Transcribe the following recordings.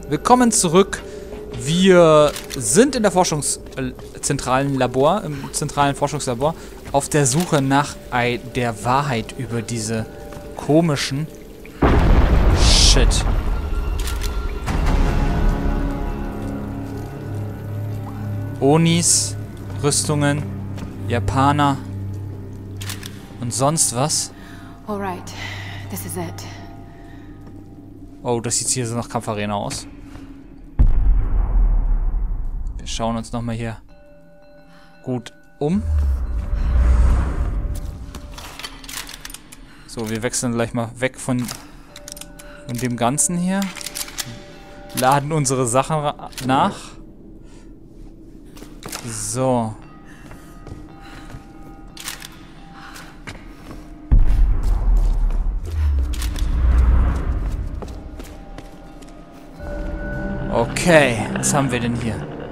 Willkommen zurück. Wir sind in der im zentralen Forschungslabor auf der Suche nach der Wahrheit über diese komischen Shit. Onis, Rüstungen, Japaner und sonst was. Alright, this is it. Oh, das sieht hier so nach Kampfarena aus. Wir schauen uns nochmal hier gut um. So, wir wechseln gleich mal weg von dem Ganzen hier. Laden unsere Sachen nach. So. Okay, was haben wir denn hier?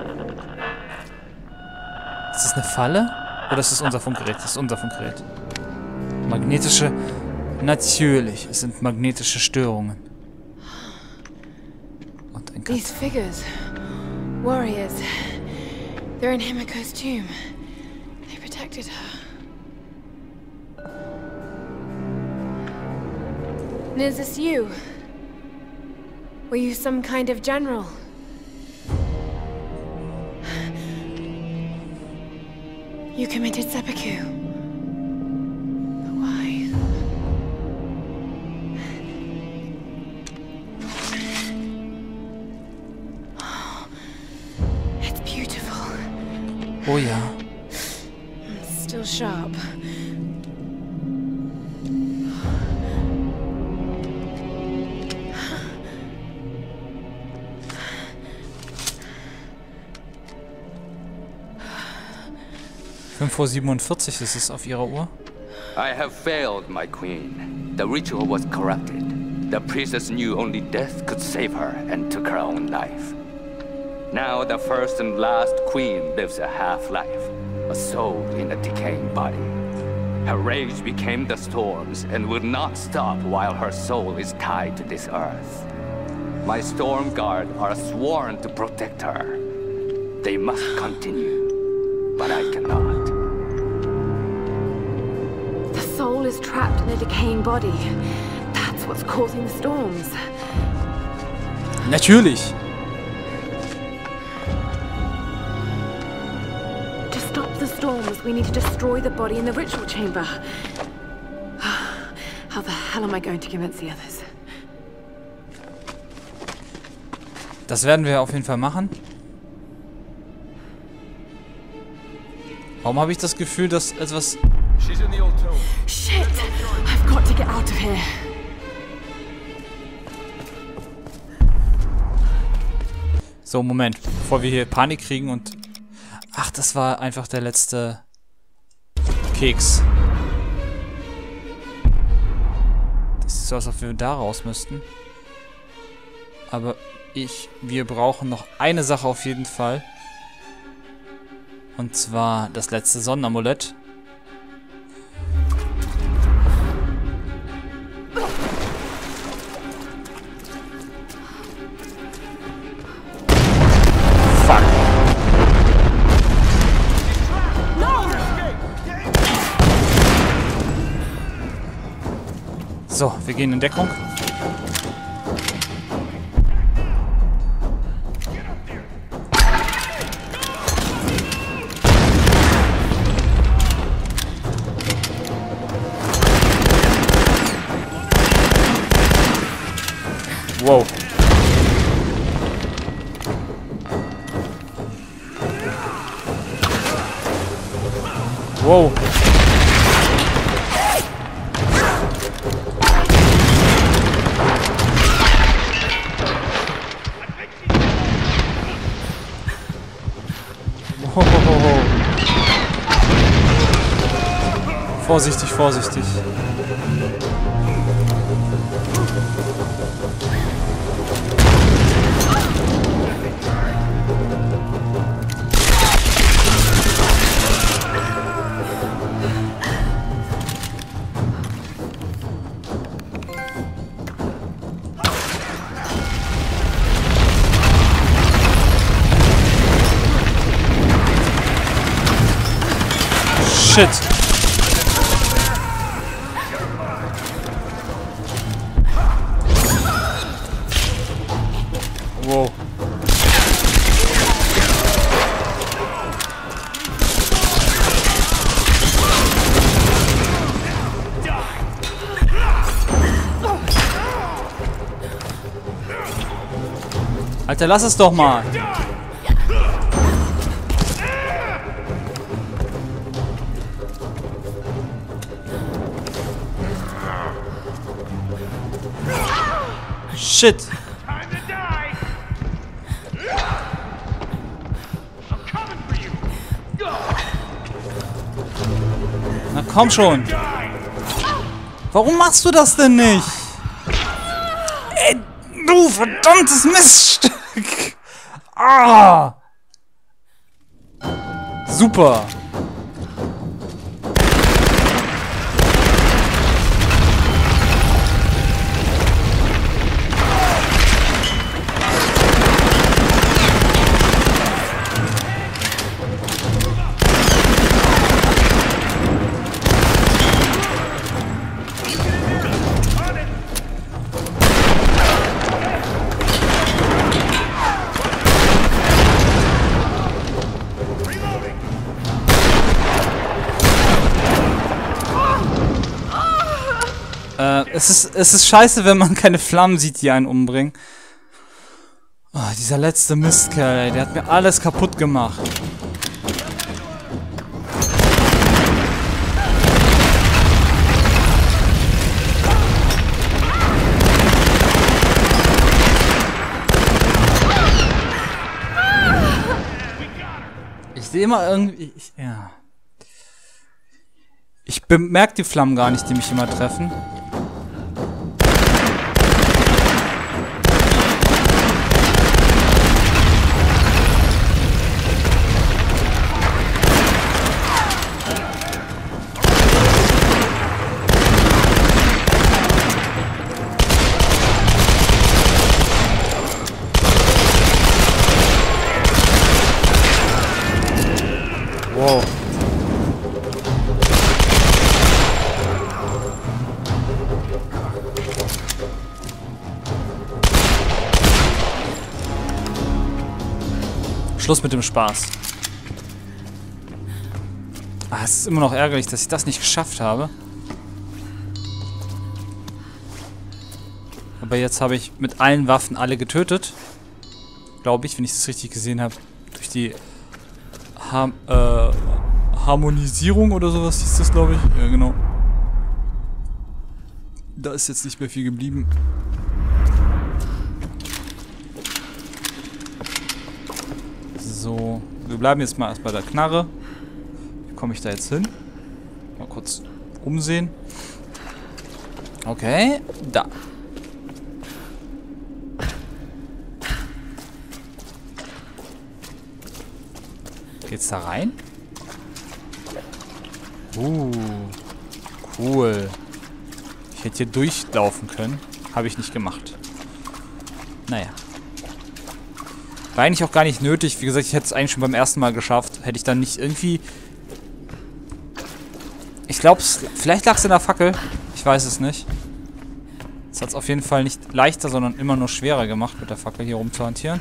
Ist das eine Falle? Oder ist das unser Funkgerät? Das ist unser Funkgerät. Magnetische... Natürlich, es sind magnetische Störungen. Und ein These figures. Warriors. They're in Himiko's tomb. They protected her. And is this you? Were you some kind of general? You committed seppuku. But why? Oh, it's beautiful. Oh ja. It's still sharp. Vor 47 ist es auf ihrer Uhr. I have failed, my queen. The ritual was corrupted. The priestess knew only death could save her and took her own life. Now the first and last queen lives a half-life, a soul in a decaying body. Her rage became the storms and will not stop while her soul is tied to this earth. My storm guard are sworn to protect her. They must continue, but I cannot. The soul is trapped in a decaying body. That's what's causing the storms. Natürlich. To stop the storms, we need to destroy the body in the ritual chamber. How the hell am I going to convince the others? Das werden wir auf jeden Fall machen. Warum habe ich das Gefühl, dass etwas... Shit! I've got to get out of here. So, Moment. Bevor wir hier Panik kriegen und... Ach, das war einfach der letzte Keks. Das sieht so aus, als ob wir da raus müssten. Aber wir brauchen noch eine Sache auf jeden Fall. Und zwar das letzte Sonnenamulett. Fuck. So, wir gehen in Deckung. Wow. Wow. Wow. Vorsichtig, vorsichtig. shit. Wow. Alter, lass es doch mal. Shit. Na komm schon. Warum machst du das denn nicht? Ey, du verdammtes Miststück. Ah. Super. Es ist scheiße, wenn man keine Flammen sieht, die einen umbringen. Oh, dieser letzte Mistkerl, ey, der hat mir alles kaputt gemacht. Ich sehe immer irgendwie... ja. Ich bemerke die Flammen gar nicht, die mich immer treffen. Wow. Schluss mit dem Spaß. Ah, es ist immer noch ärgerlich, dass ich das nicht geschafft habe. Aber jetzt habe ich mit allen Waffen alle getötet. Glaube ich, wenn ich das richtig gesehen habe. Durch die Harmonisierung oder sowas hieß das, glaube ich. Ja, genau. Da ist jetzt nicht mehr viel geblieben. So, wir bleiben jetzt mal erst bei der Knarre. Wie komme ich da jetzt hin? Mal kurz umsehen. Okay, da. Geht's da rein? Cool. Ich hätte hier durchlaufen können. Habe ich nicht gemacht. Naja. War eigentlich auch gar nicht nötig. Wie gesagt, ich hätte es eigentlich schon beim ersten Mal geschafft. Hätte ich dann nicht irgendwie... Ich glaube, vielleicht lag es in der Fackel. Ich weiß es nicht. Es hat es auf jeden Fall nicht leichter, sondern immer nur schwerer gemacht, mit der Fackel hier rumzuhantieren.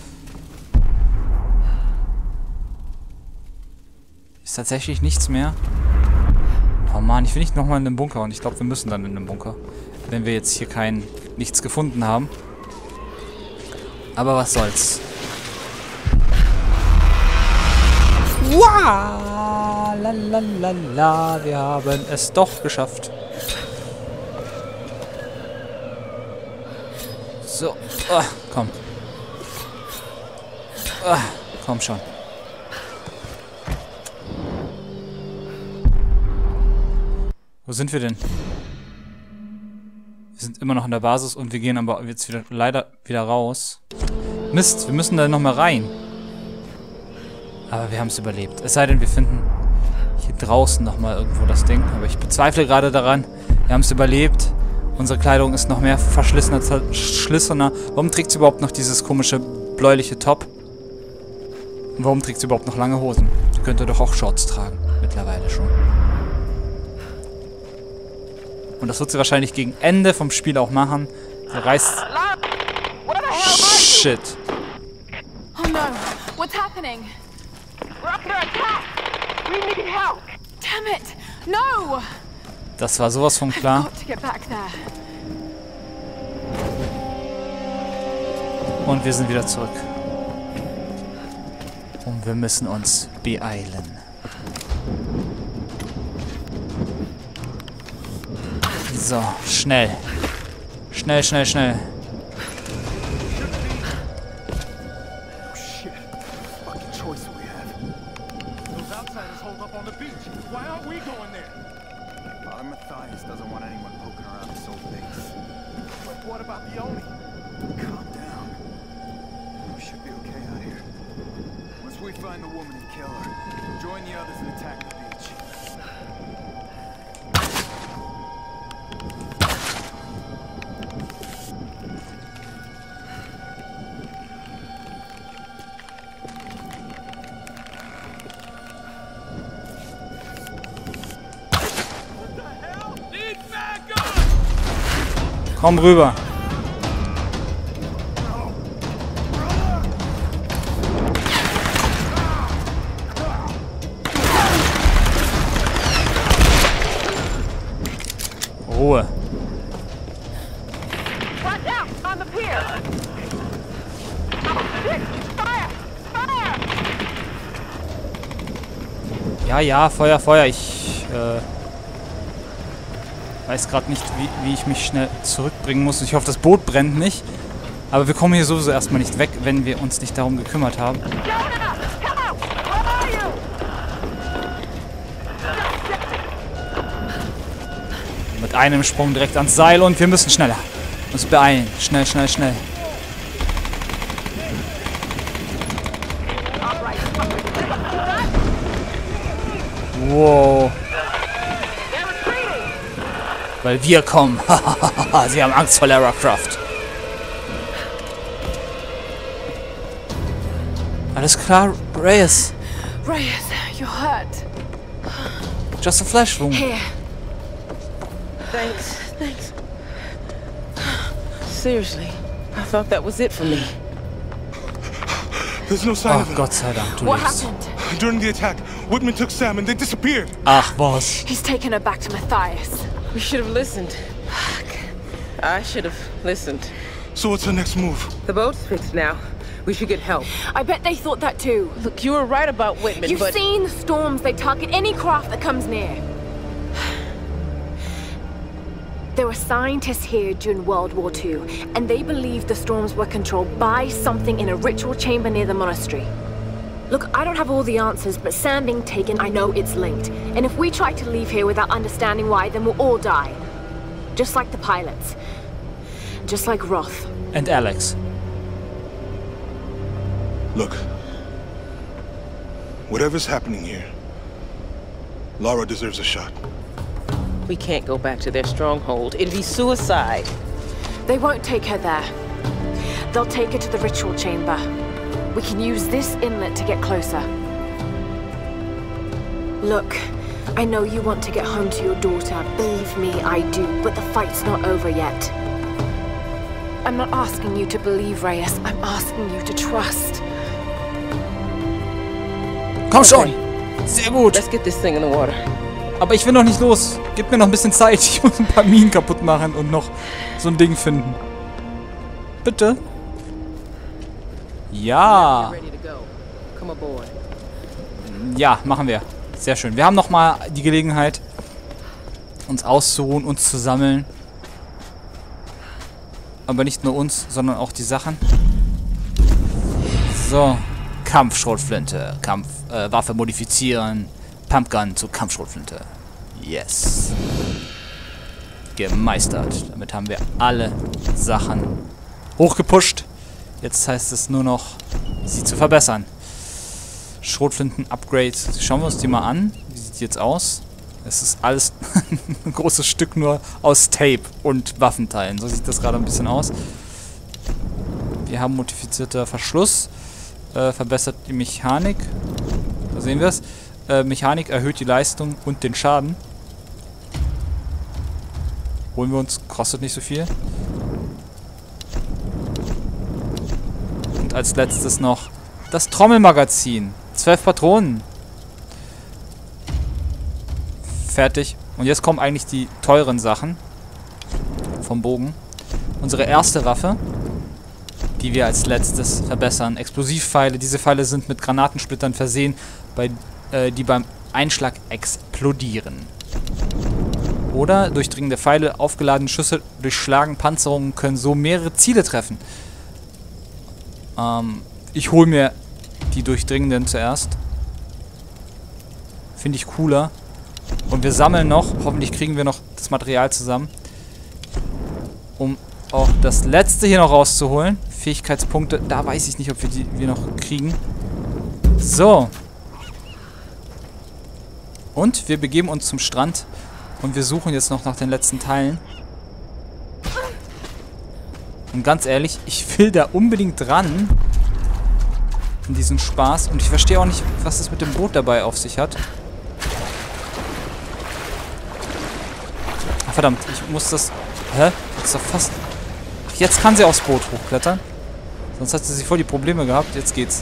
Ist tatsächlich nichts mehr. Oh Mann, ich will nicht nochmal in den Bunker. Und ich glaube, wir müssen dann in den Bunker. Wenn wir jetzt hier nichts gefunden haben. Aber was soll's. Wow! Lalalala, wir haben es doch geschafft. So, komm. Komm schon. Wo sind wir denn? Wir sind immer noch in der Basis und wir gehen aber jetzt leider wieder raus. Mist, wir müssen da nochmal rein. Aber wir haben es überlebt. Es sei denn, wir finden hier draußen nochmal irgendwo das Ding. Aber ich bezweifle gerade daran. Wir haben es überlebt. Unsere Kleidung ist noch mehr verschlissener. Warum trägt sie überhaupt noch dieses komische bläuliche Top? Und warum trägt sie überhaupt noch lange Hosen? Sie könnte doch auch Shorts tragen. Mittlerweile schon. Und das wird sie wahrscheinlich gegen Ende vom Spiel auch machen. Sie reißt... Shit. Oh no, what's happening? We're under attack! We need help! Damn it! No! Das war sowas von klar. Got to get back there. Und wir sind wieder zurück. Und wir müssen uns beeilen. So, schnell. Schnell, schnell, schnell. Matthias doesn't want anyone poking around his old base. But what about the Oni? Calm down. We should be okay out here. Once we find the woman and kill her, we'll join the others and attack the beach. Komm rüber. Ruhe. Watch out! On the pier! Oh, shit! Fire! Fire! Ja, ja, Feuer, Feuer. Ich weiß gerade nicht, wie ich mich schnell zurückbringen muss. Ich hoffe, das Boot brennt nicht. Aber wir kommen hier sowieso erstmal nicht weg, wenn wir uns nicht darum gekümmert haben. Jonah! Help! Where are you? Mit einem Sprung direkt ans Seil und wir müssen schneller. Uns beeilen. Schnell, schnell, schnell. Wow. Weil wir kommen. Sie haben Angst vor Lara Croft. Alles klar, Reyes. Reyes, you're hurt. Just a flesh wound. Here. Thanks. Seriously, I thought that was it for me. There's no sign Oh, of them. Gott sei Dank, du What lebst. happened? During the attack, Whitman took Sam and they disappeared. Ach, was. He's taken her back to Matthias. We should have listened. I should have listened. So what's our next move? The boat's fixed now. We should get help. I bet they thought that too. Look, you were right about Whitman, You've but... seen the storms. They target any craft that comes near. There were scientists here during World War II, and they believed the storms were controlled by something in a ritual chamber near the monastery. Look, I don't have all the answers, but Sam being taken, I know it's linked. And if we try to leave here without understanding why, then we'll all die. Just like the pilots. Just like Roth. And Alex. Look. Whatever's happening here, Lara deserves a shot. We can't go back to their stronghold. It'd be suicide. They won't take her there. They'll take her to the ritual chamber. We can use this inlet to get closer. Look, I know you want to get home to your daughter. Believe me, I do. But the fight's not over yet. I'm not asking you to believe, Reyes. I'm asking you to trust. Komm schon! Sehr gut! Let's get this thing in the water. Aber ich will noch nicht los. Gib mir noch ein bisschen Zeit. Ich muss ein paar Minen kaputt machen und noch so ein Ding finden. Bitte? Ja. Ready to go. Come aboard. Ja, machen wir. Sehr schön. Wir haben nochmal die Gelegenheit, uns auszuruhen, uns zu sammeln. Aber nicht nur uns, sondern auch die Sachen. So. Kampfschrotflinte. Waffe modifizieren. Pumpgun zu Kampfschrotflinte. Yes. Gemeistert. Damit haben wir alle Sachen hochgepusht. Jetzt heißt es nur noch, sie zu verbessern. Schrotflinten-Upgrade. Schauen wir uns die mal an. Wie sieht die jetzt aus? Es ist alles ein großes Stück nur aus Tape und Waffenteilen. So sieht das gerade ein bisschen aus. Wir haben modifizierter Verschluss. Verbessert die Mechanik. Da sehen wir es. Mechanik erhöht die Leistung und den Schaden. Holen wir uns, kostet nicht so viel. Und als letztes noch das Trommelmagazin. 12 Patronen. Fertig. Und jetzt kommen eigentlich die teuren Sachen vom Bogen. Unsere erste Waffe, die wir als letztes verbessern. Explosivpfeile. Diese Pfeile sind mit Granatensplittern versehen, die beim Einschlag explodieren. Oder durchdringende Pfeile, aufgeladene Schüsse durchschlagen Panzerungen, können so mehrere Ziele treffen. Ich hole mir die durchdringenden zuerst. Finde ich cooler. Und wir sammeln noch, hoffentlich kriegen wir noch das Material zusammen, um auch das letzte hier noch rauszuholen. Fähigkeitspunkte, da weiß ich nicht, ob wir noch kriegen. So. Und wir begeben uns zum Strand und wir suchen jetzt noch nach den letzten Teilen. Und ganz ehrlich, ich will da unbedingt dran in diesen Spaß. Und ich verstehe auch nicht, was es mit dem Boot dabei auf sich hat. Ach, verdammt, ich muss das... Hä? Das ist doch fast... Ach, jetzt kann sie aufs Boot hochklettern. Sonst hat sie voll die Probleme gehabt. Jetzt geht's.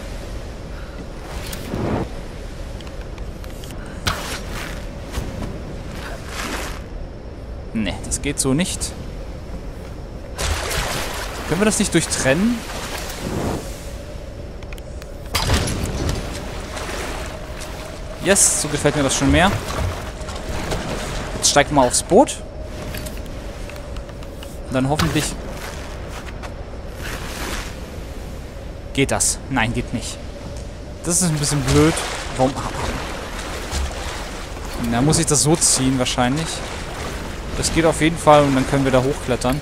Ne, das geht so nicht. Können wir das nicht durchtrennen? Yes, so gefällt mir das schon mehr. Jetzt steigt mal aufs Boot. Und dann hoffentlich... Geht das? Nein, geht nicht. Das ist ein bisschen blöd. Warum... Na, muss ich das so ziehen wahrscheinlich. Das geht auf jeden Fall und dann können wir da hochklettern.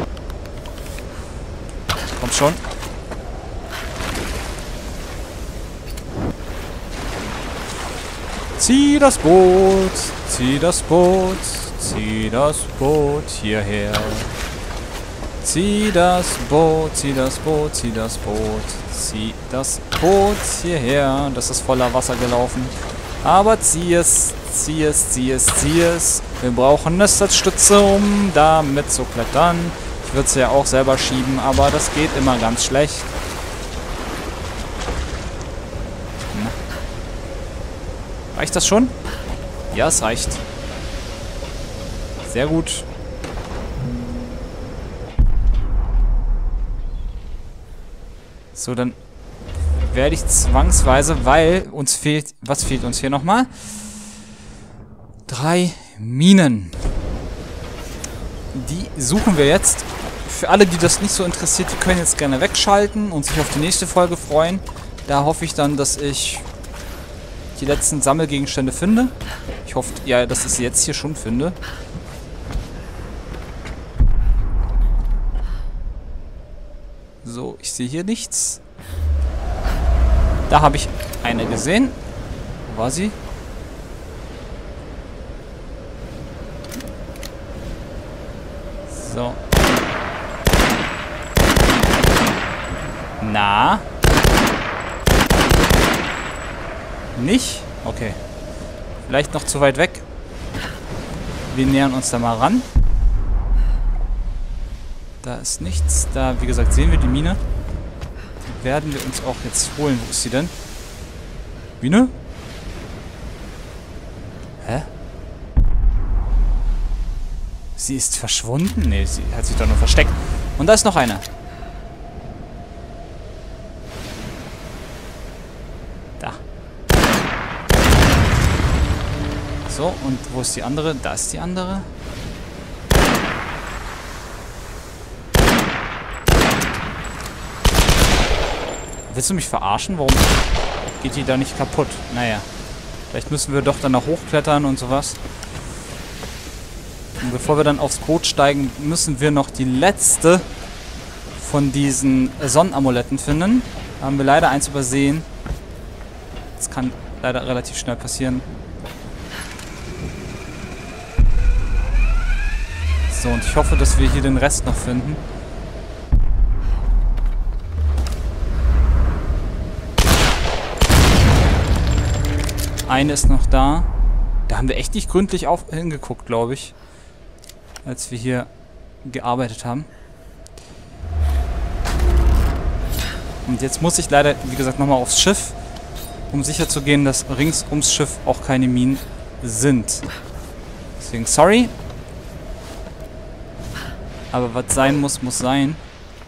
Kommt schon. Zieh das Boot, zieh das Boot, zieh das Boot hierher. Zieh das Boot, zieh das Boot, zieh das Boot, zieh das Boot hierher. Das ist voller Wasser gelaufen. Aber zieh es, zieh es, zieh es, zieh es. Wir brauchen es als Stütze, um damit zu klettern. Ich würde es ja auch selber schieben, aber das geht immer ganz schlecht. Na. Reicht das schon? Ja, es reicht. Sehr gut. So, dann werde ich zwangsweise, weil uns fehlt... Was fehlt uns hier nochmal? 3 Minen. Die suchen wir jetzt. Für alle, die das nicht so interessiert, die können jetzt gerne wegschalten und sich auf die nächste Folge freuen. Da hoffe ich dann, dass ich die letzten Sammelgegenstände finde. Ich hoffe, ja, dass ich sie jetzt hier schon finde. So, ich sehe hier nichts. Da habe ich eine gesehen. Wo war sie? So. Na? Nicht? Okay. Vielleicht noch zu weit weg. Wir nähern uns da mal ran. Da ist nichts. Da, wie gesagt, sehen wir die Mine. Die werden wir uns auch jetzt holen. Wo ist sie denn? Mine? Hä? Sie ist verschwunden? Ne, sie hat sich doch nur versteckt. Und da ist noch eine. Da. So, und wo ist die andere? Da ist die andere. Willst du mich verarschen? Warum geht die da nicht kaputt? Naja. Vielleicht müssen wir doch dann noch hochklettern und sowas. Und bevor wir dann aufs Boot steigen, müssen wir noch die letzte von diesen Sonnenamuletten finden. Da haben wir leider eins übersehen. Das kann leider relativ schnell passieren. So, und ich hoffe, dass wir hier den Rest noch finden. eine ist noch da. Da haben wir echt nicht gründlich hingeguckt, glaube ich. Als wir hier gearbeitet haben. Und jetzt muss ich leider, wie gesagt, nochmal aufs Schiff, um sicher zu gehen, dass rings ums Schiff auch keine Minen sind. Deswegen sorry. Aber was sein muss, muss sein.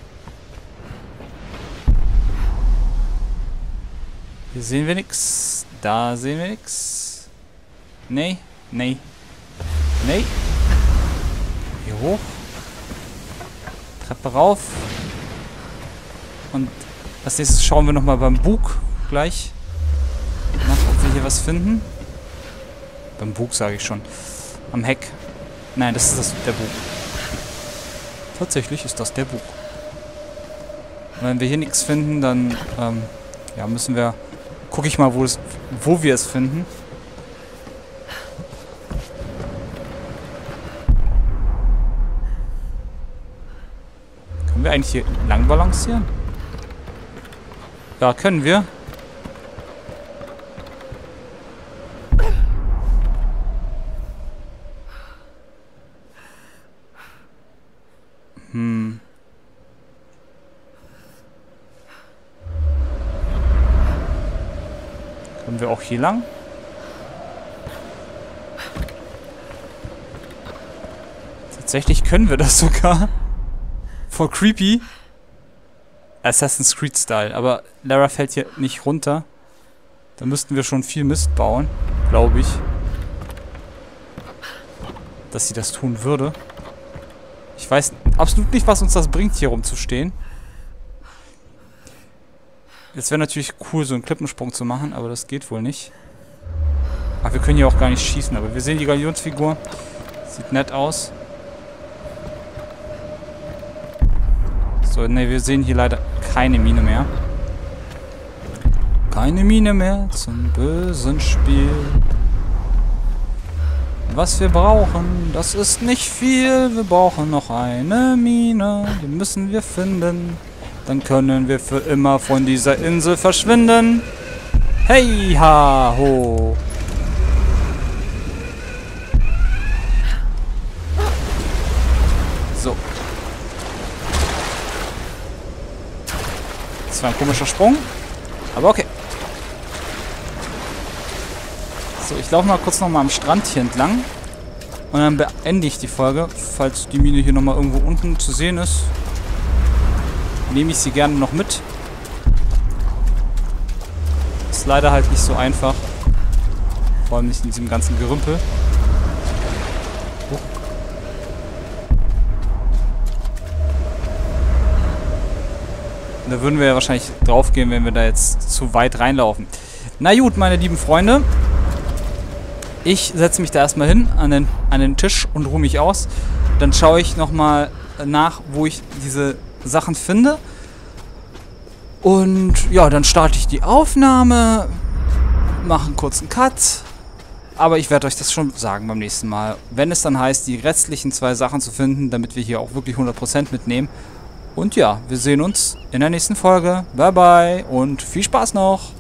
Hier sehen wir nichts. Da sehen wir nichts. Nee, nee. Nee. Hier hoch. Treppe rauf. Und als nächstes schauen wir nochmal beim Bug gleich nach, ob wir hier was finden. Beim Bug sage ich schon. Am Heck. Nein, das ist der Bug. Tatsächlich ist das der Bug. Und wenn wir hier nichts finden, dann ja, müssen wir... Gucke ich mal, wo wir es finden. Können wir eigentlich hier lang balancieren? Ja, können wir. Können wir auch hier lang? Tatsächlich können wir das sogar. Voll creepy. Assassin's Creed Style. Aber Lara fällt hier nicht runter. Da müssten wir schon viel Mist bauen. Glaube ich. Dass sie das tun würde. Ich weiß absolut nicht, was uns das bringt, hier rumzustehen. Jetzt wäre natürlich cool, so einen Klippensprung zu machen, aber das geht wohl nicht. Ach, wir können hier auch gar nicht schießen, aber wir sehen die Galionsfigur. Sieht nett aus. So, ne, wir sehen hier leider keine Mine mehr. Keine Mine mehr zum bösen Spiel. Was wir brauchen, das ist nicht viel. Wir brauchen noch eine Mine. Die müssen wir finden. Dann können wir für immer von dieser Insel verschwinden. Hey, ha, ho. So. Das war ein komischer Sprung. Aber okay. So, ich laufe mal kurz nochmal am Strand hier entlang. Und dann beende ich die Folge. Falls die Mine hier nochmal irgendwo unten zu sehen ist, nehme ich sie gerne noch mit. Ist leider halt nicht so einfach. Vor allem nicht in diesem ganzen Gerümpel. Da würden wir ja wahrscheinlich drauf gehen, wenn wir da jetzt zu weit reinlaufen. Na gut, meine lieben Freunde. Ich setze mich da erstmal hin an den Tisch und ruhe mich aus. Dann schaue ich nochmal nach, wo ich diese Sachen finde. Und ja, dann starte ich die Aufnahme, mache einen kurzen Cut. Aber ich werde euch das schon sagen beim nächsten Mal, wenn es dann heißt, die restlichen 2 Sachen zu finden, damit wir hier auch wirklich 100% mitnehmen. Und ja, wir sehen uns in der nächsten Folge. Bye bye und viel Spaß noch!